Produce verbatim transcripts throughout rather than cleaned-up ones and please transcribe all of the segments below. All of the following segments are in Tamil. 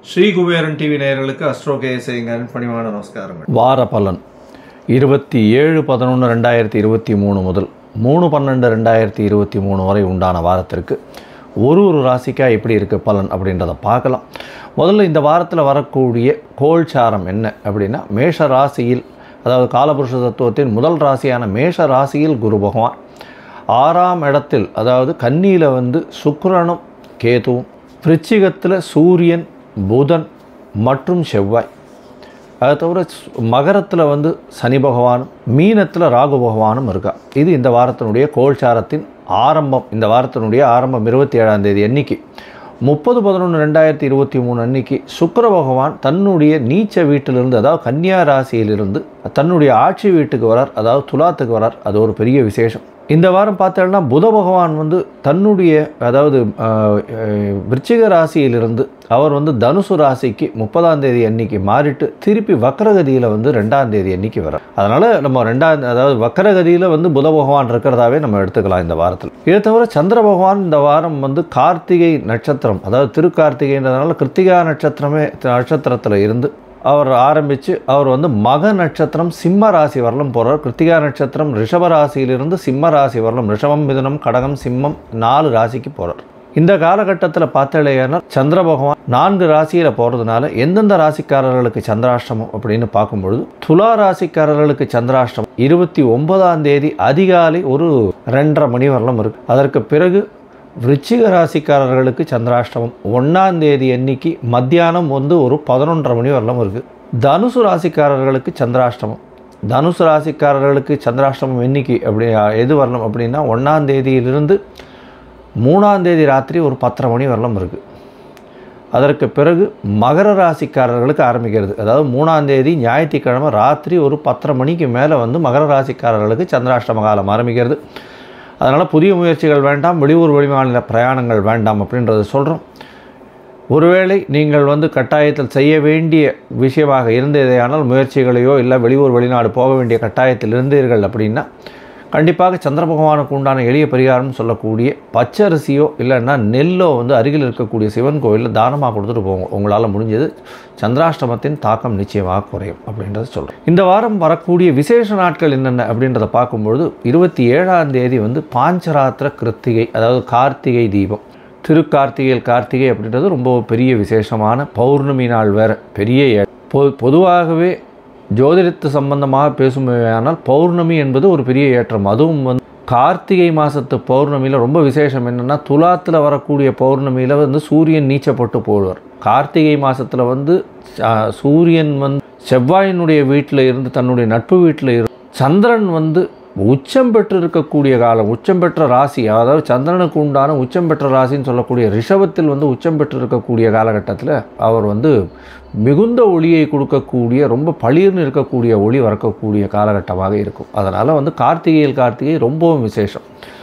ஸ்ரீ குபேரன் டிவி நேயர்களுக்கு அஸ்ட்ரோ கேஎஸ்ஐங்கரின் பணிவான நமஸ்காரங்கள். வார பலன் இருபத்தி ஏழு பதினொன்று ரெண்டாயிரத்தி இருபத்தி மூணு முதல் மூணு பன்னெண்டு ரெண்டாயிரத்தி இருபத்தி மூணு வரை உண்டான வாரத்திற்கு ஒரு ஒரு ராசிக்காக எப்படி இருக்குது பலன் அப்படின்றத பார்க்கலாம். முதல்ல இந்த வாரத்தில் வரக்கூடிய கோல்சாரம் என்ன அப்படின்னா, மேஷ ராசியில், அதாவது காலபுருஷ தத்துவத்தின் முதல் ராசியான மேஷ ராசியில் குரு பகவான், ஆறாம் இடத்தில் அதாவது கன்னியில் வந்து சுக்கிரனும் கேதுவும், விருச்சிகத்தில் சூரியன், புதன் மற்றும் செவ்வாய், அதை தவிர மகரத்தில் வந்து சனி பகவானும், மீனத்தில் ராகு பகவானும் இருக்கா. இது இந்த வாரத்தினுடைய கோல்சாரத்தின் ஆரம்பம். இந்த வாரத்தினுடைய ஆரம்பம் இருபத்தி ஏழாம் தேதி அன்னைக்கு முப்பது பதினொன்று ரெண்டாயிரத்தி இருபத்தி மூணு அன்னைக்கு சுக்கிர பகவான் தன்னுடைய நீச்ச வீட்டிலிருந்து, அதாவது கன்னியா ராசியிலிருந்து தன்னுடைய ஆட்சி வீட்டுக்கு வரார், அதாவது துலாத்துக்கு வரார். அது ஒரு பெரிய விசேஷம். இந்த வாரம் பார்த்தோம்னா புத பகவான் வந்து தன்னுடைய, அதாவது விருச்சிக ராசியிலிருந்து அவர் வந்து தனுசு ராசிக்கு முப்பதாம் தேதி அன்னைக்கு மாறிட்டு திருப்பி வக்கரகதியில் வந்து ரெண்டாம் தேதி அன்னைக்கு வரார். அதனால் நம்ம ரெண்டாம், அதாவது வக்கரகதியில் வந்து புத பகவான் இருக்கிறதாவே நம்ம எடுத்துக்கலாம் இந்த வாரத்தில். இதை தவிர சந்திர பகவான் இந்த வாரம் வந்து கார்த்திகை நட்சத்திரம், அதாவது திருக்கார்த்திகைன்றதுனால கிருத்திகா நட்சத்திரமே நட்சத்திரத்தில் இருந்து அவர் ஆரம்பித்து அவர் வந்து மக நட்சத்திரம் சிம்ம ராசி வரலும் போகிறார். கிருத்திகா நட்சத்திரம் ரிஷப ராசியிலிருந்து சிம்ம ராசி வரலும், ரிஷபம், மிதுனம், கடகம், சிம்மம் நாலு ராசிக்கு போகிறார். இந்த காலகட்டத்தில் பார்த்தாலேனா சந்திர பகவான் நான்கு ராசியில் போகிறதுனால எந்தெந்த ராசிக்காரர்களுக்கு சந்திராஷ்டமம் அப்படின்னு பார்க்கும்பொழுது, துலா ராசிக்காரர்களுக்கு சந்திராஷ்டமம் இருபத்தி ஒன்பதாம் தேதி அதிகாலை ஒரு ரெண்டரை மணி வரலும் இருக்குது. அதற்கு பிறகு விருச்சிக ராசிக்காரர்களுக்கு சந்திராஷ்டமம் ஒன்றாம் தேதி அன்னைக்கு மத்தியானம் வந்து ஒரு பதினொன்றரை மணி வரலாம் இருக்குது. தனுசு ராசிக்காரர்களுக்கு சந்திராஷ்டமம், தனுசு ராசிக்காரர்களுக்கு சந்திராஷ்டமம் இன்னைக்கு அப்படி எது வரலாம் அப்படின்னா ஒன்றாம் தேதியிலிருந்து மூணாம் தேதி ராத்திரி ஒரு பத்தரை மணி வரலாம் இருக்குது. அதற்கு பிறகு மகர ராசிக்காரர்களுக்கு ஆரம்பிக்கிறது, அதாவது மூணாம் தேதி ஞாயிற்றுக்கிழமை ராத்திரி ஒரு பத்தரை மணிக்கு மேலே வந்து மகர ராசிக்காரர்களுக்கு சந்திராஷ்டம காலம் ஆரம்பிக்கிறது. அதனால் புதிய முயற்சிகள் வேண்டாம், வெளியூர் வெளிமாநில பிரயாணங்கள் வேண்டாம் அப்படின்றத சொல்கிறோம். ஒருவேளை நீங்கள் வந்து கட்டாயத்தில் செய்ய வேண்டிய விஷயமாக இருந்ததேயானால் முயற்சிகளையோ இல்லை வெளியூர் வெளிநாடு போக வேண்டிய கட்டாயத்தில் இருந்தீர்கள் அப்படின்னா கண்டிப்பாக சந்திர பகவானுக்கு உண்டான எளிய பரிகாரம் சொல்லக்கூடிய பச்சரிசியோ இல்லைன்னா நெல்லோ வந்து அருகில் இருக்கக்கூடிய சிவன் கோயிலில் தானமாக கொடுத்துட்டு போங்க. உங்களால் முடிஞ்சது சந்திராஷ்டமத்தின் தாக்கம் நிச்சயமாக குறையும் அப்படின்றத சொல்கிறேன். இந்த வாரம் வரக்கூடிய விசேஷ நாட்கள் என்னென்ன அப்படின்றத பார்க்கும்பொழுது இருபத்தி ஏழாம் தேதி வந்து பாஞ்சராத்திர கிருத்திகை, அதாவது கார்த்திகை தீபம். திருக்கார்த்திகையில் கார்த்திகை அப்படின்றது ரொம்ப பெரிய விசேஷமான பௌர்ணமி நாள் வேறு. பெரிய பொ பொதுவாகவே ஜோதிடத்து சம்பந்தமாக பேசுமையானால் பௌர்ணமி என்பது ஒரு பெரிய ஏற்றம். அதுவும் வந்து கார்த்திகை மாதத்து பௌர்ணமியில் ரொம்ப விசேஷம் என்னென்னா, துலாத்தில் வரக்கூடிய பௌர்ணமியில் வந்து சூரியன் நீச்சப்பட்டு போடுவார். கார்த்திகை மாதத்தில் வந்து சூரியன் வந்து செவ்வாயினுடைய வீட்டில் இருந்து தன்னுடைய நட்பு வீட்டில் இருந்து சந்திரன் வந்து உச்சம் பெற்று இருக்கக்கூடிய காலம், உச்சம் பெற்ற ராசி, அதாவது சந்திரனுக்கு உண்டான உச்சம் பெற்ற ராசின்னு சொல்லக்கூடிய ரிஷபத்தில் வந்து உச்சம் பெற்று இருக்கக்கூடிய காலகட்டத்தில் அவர் வந்து மிகுந்த ஒளியை கொடுக்கக்கூடிய, ரொம்ப பளிர்னு இருக்கக்கூடிய ஒளி வரக்கூடிய காலகட்டமாக இருக்கும். அதனால் வந்து கார்த்திகையில் கார்த்திகை ரொம்பவும் விசேஷம்.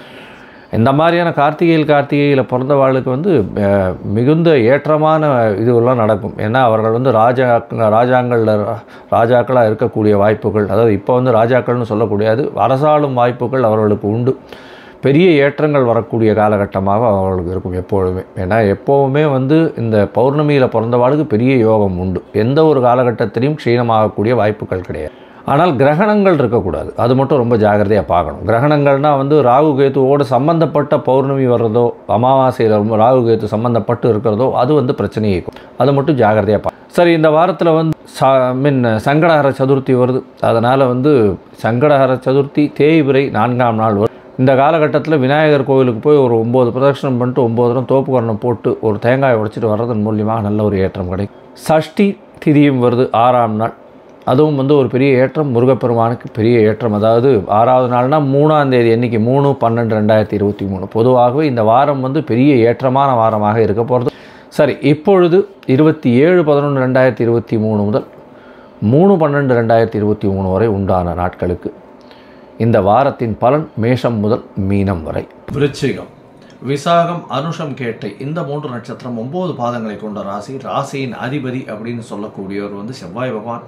இந்த மாதிரியான கார்த்திகையில் கார்த்திகையில் பிறந்தவாளுக்கு வந்து மிகுந்த ஏற்றமான இதுவெல்லாம் நடக்கும். ஏன்னா அவர்கள் வந்து ராஜா ராஜாங்களில் ராஜாக்களாக இருக்கக்கூடிய வாய்ப்புகள், அதாவது இப்போ வந்து ராஜாக்கள்னு சொல்லக்கூடியது அரசாளும் வாய்ப்புகள் அவர்களுக்கு உண்டு. பெரிய ஏற்றங்கள் வரக்கூடிய காலகட்டமாக அவர்களுக்கு இருக்கும் எப்பொழுதுமே. ஏன்னா எப்போவுமே வந்து இந்த பௌர்ணமியில் பிறந்தவாளுக்கு பெரிய யோகம் உண்டு. எந்த ஒரு காலகட்டத்திலையும் க்ஷீணமாகக்கூடிய வாய்ப்புகள் கிடையாது. ஆனால் கிரகணங்கள் இருக்கக்கூடாது, அது மட்டும் ரொம்ப ஜாகிரதையாக பார்க்கணும். கிரகணங்கள்னால் வந்து ராகு கேத்துவோடு சம்மந்தப்பட்ட பௌர்ணமி வர்றதோ, அமாவாசையில் ரொம்ப ராகு கேத்து சம்மந்தப்பட்டு இருக்கிறதோ அது வந்து பிரச்சனையை இருக்கும். அது மட்டும் ஜாகிரதையாக பார்க்கணும். சரி, இந்த வாரத்தில் வந்து ச மீன் சங்கடஹர சதுர்த்தி வருது. அதனால் வந்து சங்கடஹர சதுர்த்தி தேய்பிறை நான்காம் நாள் வரும். இந்த காலகட்டத்தில் விநாயகர் கோவிலுக்கு போய் ஒரு ஒம்பது பிரதட்சணம் பண்ணிட்டு ஒம்பது தரம் தோப்பு கரணம் போட்டு ஒரு தேங்காயை உடைச்சிட்டு வர்றதன் மூலியமாக நல்ல ஒரு ஏற்றம் கிடைக்கும். சஷ்டி திதியும் வருது ஆறாம் நாள். அதுவும் வந்து ஒரு பெரிய ஏற்றம், முருகப்பெருமானுக்கு பெரிய ஏற்றம். அதாவது ஆறாவது நாள்னால் மூணாம் தேதி அன்றைக்கி மூணு பன்னெண்டு ரெண்டாயிரத்தி இருபத்தி மூணு பொதுவாகவே இந்த வாரம் வந்து பெரிய ஏற்றமான வாரமாக இருக்க போகிறது. சரி, இப்பொழுது இருபத்தி ஏழு பதினொன்று ரெண்டாயிரத்தி இருபத்தி மூணு முதல் மூணு பன்னெண்டு ரெண்டாயிரத்தி இருபத்தி மூணு வரை உண்டான நாட்களுக்கு இந்த வாரத்தின் பலன் மேஷம் முதல் மீனம் வரை. விருச்சிகம், விசாகம், அனுஷம், கேட்டை இந்த மூன்று நட்சத்திரம் ஒன்பது பாதங்களை கொண்ட ராசி. ராசியின் அதிபதி அப்படின்னு சொல்லக்கூடியவர் வந்து செவ்வாய் பகவான்.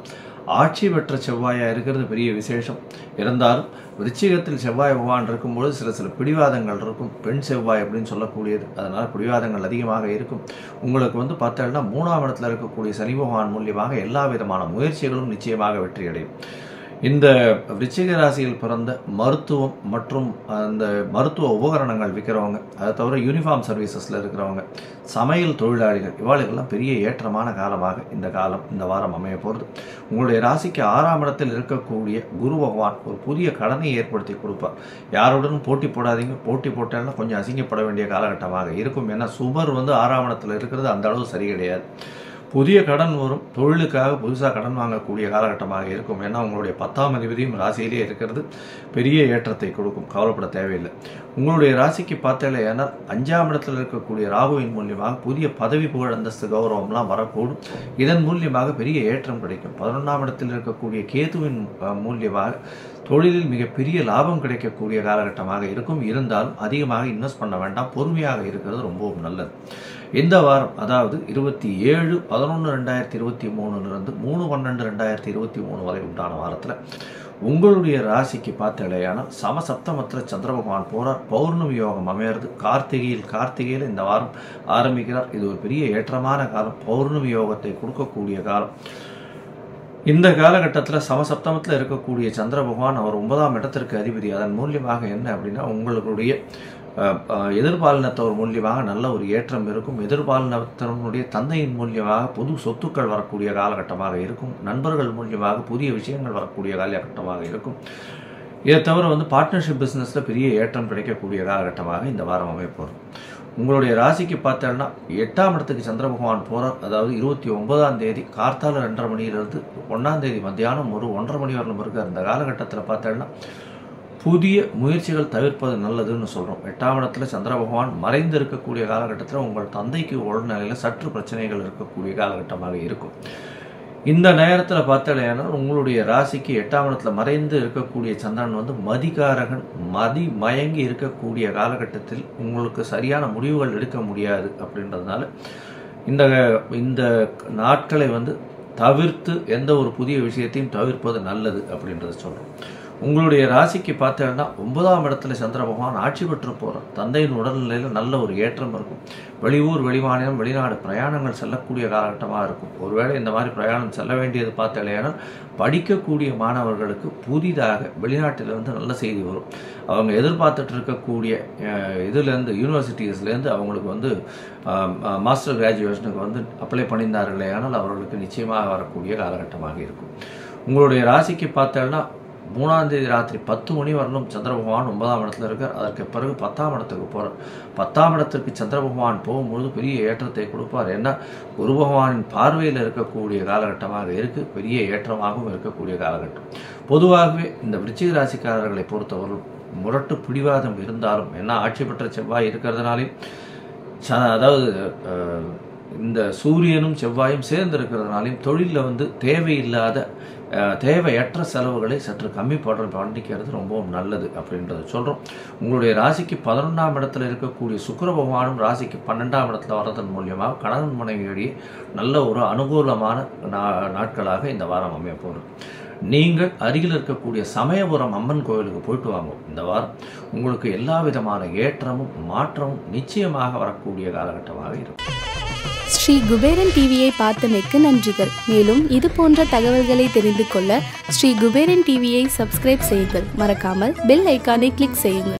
ஆட்சி பெற்ற செவ்வாயாக இருக்கிறது பெரிய விசேஷம். இருந்தாலும் விருச்சிகத்தில் செவ்வாய் பகவான் இருக்கும்போது சில சில பிடிவாதங்கள் இருக்கும். பெண் செவ்வாய் அப்படின்னு சொல்லக்கூடியது, அதனால் பிடிவாதங்கள் அதிகமாக இருக்கும். உங்களுக்கு வந்து பார்த்தோம்னா மூணாம் இடத்துல இருக்கக்கூடிய சனி பகவான் மூலியமாக எல்லா விதமான முயற்சிகளும் நிச்சயமாக வெற்றியடையும். இந்த விருச்சிக ராசியில் பிறந்த மருத்துவம் மற்றும் அந்த மருத்துவ உபகரணங்கள் விற்கிறவங்க, அதை தவிர யூனிஃபார்ம் சர்வீசஸில் இருக்கிறவங்க, சமையல் தொழிலாளிகள், இவாளுக்கெல்லாம் பெரிய ஏற்றமான காலமாக இந்த காலம் இந்த வாரம் அமைய போகிறது. உங்களுடைய ராசிக்கு ஆறாம் இடத்தில் இருக்கக்கூடிய குரு பகவான் ஒரு புதிய கடனை ஏற்படுத்தி கொடுப்பார். யாருடனும் போட்டி போடாதீங்க. போட்டி போட்டாலும் கொஞ்சம் அசிங்கப்பட வேண்டிய காலகட்டமாக இருக்கும். ஏன்னா சுபர் வந்து ஆறாம் இடத்துல இருக்கிறது அந்த அளவு சரி கிடையாது. புதிய கடன் வரும். தொழிலுக்காக புதுசாக கடன் வாங்கக்கூடிய காலகட்டமாக இருக்கும். ஏன்னா உங்களுடைய பத்தாம் அதிபதியும் ராசியிலே இருக்கிறது பெரிய ஏற்றத்தை கொடுக்கும். கவலைப்பட தேவையில்லை. உங்களுடைய ராசிக்கு பார்த்தாலே ஏன்னா அஞ்சாம் இடத்தில் இருக்கக்கூடிய ராகுவின் மூலியமாக புதிய பதவி புகழ் அந்தஸ்து கௌரவம்லாம் வரக்கூடும். இதன் மூலியமாக பெரிய ஏற்றம் கிடைக்கும். பதினொன்றாம் இடத்தில் இருக்கக்கூடிய கேதுவின் மூலியமாக தொழிலில் மிகப்பெரிய லாபம் கிடைக்கக்கூடிய காலகட்டமாக இருக்கும். இருந்தாலும் அதிகமாக இன்வெஸ்ட் பண்ண வேண்டாம். பொறுமையாக இருக்கிறது ரொம்பவும் நல்லது. இந்த வாரம் அதாவது இருபத்தி ஏழு பதினொன்று ரெண்டாயிரத்தி இருபத்தி மூணுலேருந்து மூணு பன்னெண்டு ரெண்டாயிரத்தி இருபத்தி மூணு வரை உண்டான வாரத்தில் உங்களுடைய ராசிக்கு பார்த்தாலேயானால் சமசப்தமத்தில் சந்திர பகவான் போகிறார். பௌர்ணமி யோகம் அமையிறது. கார்த்திகையில் கார்த்திகையில் இந்த வாரம் ஆரம்பிக்கிறார். இது ஒரு பெரிய ஏற்றமான காலம். பௌர்ணமி யோகத்தை கொடுக்கக்கூடிய காலம். இந்த காலகட்டத்தில் சமசப்தமத்தில் இருக்கக்கூடிய சந்திர பகவான் அவர் ஒன்பதாம் இடத்திற்கு அதிபதி. அதன் மூலியமாக என்ன அப்படின்னா உங்களுடைய எதிர்பாலினத்தவர் மூலியமாக நல்ல ஒரு ஏற்றம் இருக்கும். எதிர்பாலினத்தவனுடைய தந்தையின் மூலியமாக புது சொத்துக்கள் வரக்கூடிய காலகட்டமாக இருக்கும். நண்பர்கள் மூலியமாக புதிய விஷயங்கள் வரக்கூடிய காலகட்டமாக இருக்கும். இதை தவிர வந்து பார்ட்னர்ஷிப் பிஸ்னஸில் பெரிய ஏற்றம் கிடைக்கக்கூடிய காலகட்டமாக இந்த வாரம் அமைப்போம். உங்களுடைய ராசிக்கு பார்த்தோம்னா எட்டாம் இடத்துக்கு சந்திர பகவான் போகிறார். அதாவது இருபத்தி ஒன்பதாம் தேதி கார்த்தால ரெண்டரை மணியிலிருந்து ஒன்றாம் தேதி மத்தியானம் ஒரு ஒன்றரை மணி வரலும் இருக்கார். இந்த காலகட்டத்தில் பார்த்தோம்னா புதிய முயற்சிகள் தவிர்ப்பது நல்லதுன்னு சொல்கிறோம். எட்டாம் இடத்துல சந்திர பகவான் மறைந்து இருக்கக்கூடிய காலகட்டத்தில் உங்கள் தந்தைக்கு உடல்நிலையில் சற்று பிரச்சனைகள் இருக்கக்கூடிய காலகட்டமாக இருக்கும். இந்த நேரத்தில் பார்த்தாலேனா உங்களுடைய ராசிக்கு எட்டாம் இடத்துல மறைந்து இருக்கக்கூடிய சந்திரன் வந்து மதிகாரகன். மதி மயங்கி இருக்கக்கூடிய காலகட்டத்தில் உங்களுக்கு சரியான முடிவுகள் எடுக்க முடியாது. அப்படின்றதுனால இந்த இந்த நாட்களை வந்து தவிர்த்து எந்த ஒரு புதிய விஷயத்தையும் தவிர்ப்பது நல்லது அப்படின்றத சொல்கிறோம். உங்களுடைய ராசிக்கு பார்த்தீங்கன்னா ஒன்பதாம் இடத்துல சந்திர பகவான் ஆட்சி பெற்று போகிறார். தந்தையின் உடல்நிலையில் நல்ல ஒரு ஏற்றம் இருக்கும். வெளியூர் வெளிமாநிலம் வெளிநாடு பிரயாணங்கள் செல்லக்கூடிய காலகட்டமாக இருக்கும். ஒருவேளை இந்த மாதிரி பிரயாணம் செல்ல வேண்டியது பார்த்தாலேனா படிக்கக்கூடிய மாணவர்களுக்கு புதிதாக வெளிநாட்டிலிருந்து நல்ல செய்தி வரும். அவங்க எதிர்பார்த்துட்டு இருக்கக்கூடிய இதுலேருந்து யூனிவர்சிட்டிஸ்லேருந்து அவங்களுக்கு வந்து மாஸ்டர் கிராஜுவேஷனுக்கு வந்து அப்ளை பண்ணியிருந்தார்களே ஆனால் அவர்களுக்கு நிச்சயமாக வரக்கூடிய காலகட்டமாக இருக்கும். உங்களுடைய ராசிக்கு பார்த்தோன்னா மூணாம் தேதி ராத்திரி பத்து மணி வரலும் சந்திர பகவான் ஒன்பதாம் இடத்துல இருக்கார். அதற்கு பிறகு பத்தாம் இடத்துக்கு போகிறார். பத்தாம் இடத்திற்கு சந்திர பகவான் போகும்பொழுது பெரிய ஏற்றத்தை கொடுப்பார். ஏன்னா குரு பகவானின் பார்வையில் இருக்கக்கூடிய காலகட்டமாக இருக்குது. பெரிய ஏற்றமாகவும் இருக்கக்கூடிய காலகட்டம். பொதுவாகவே இந்த விருச்சிக ராசிக்காரர்களை பொறுத்தவரை முரட்டு பிடிவாதம் இருந்தாலும் என்ன ஆட்சி பெற்ற செவ்வாய் இருக்கிறதுனாலே அதாவது இந்த சூரியனும் செவ்வாயும் சேர்ந்து இருக்கிறதுனாலையும் தொழிலில் வந்து தேவையில்லாத தேவையற்ற செலவுகளை சற்று கம்மி பண்ற பண்ணிக்கிறது ரொம்பவும் நல்லது அப்படின்றத சொல்கிறோம். உங்களுடைய ராசிக்கு பதினொன்றாம் இடத்துல இருக்கக்கூடிய சுக்கிர பகவானும் ராசிக்கு பன்னெண்டாம் இடத்துல வர்றதன் மூலியமாக கணவன் மனைவியிடையே நல்ல ஒரு அனுகூலமான நாட்களாக இந்த வாரம் அமைய போகிறது. நீங்கள் அருகில் இருக்கக்கூடிய சமயபுரம் அம்மன் கோயிலுக்கு போயிட்டு வாங்க. இந்த வாரம் உங்களுக்கு எல்லா விதமான ஏற்றமும் மாற்றமும் நிச்சயமாக வரக்கூடிய காலகட்டமாக இருக்கும். ஸ்ரீ குபேரன் டிவியை பார்த்தமைக்கு நன்றிகள். மேலும் இது போன்ற தகவல்களை தெரிந்து கொள்ள ஸ்ரீ குபேரன் டிவியை சப்ஸ்கிரைப் செய்யுங்கள். மறக்காமல் பெல் ஐக்கானை கிளிக் செய்யுங்கள்.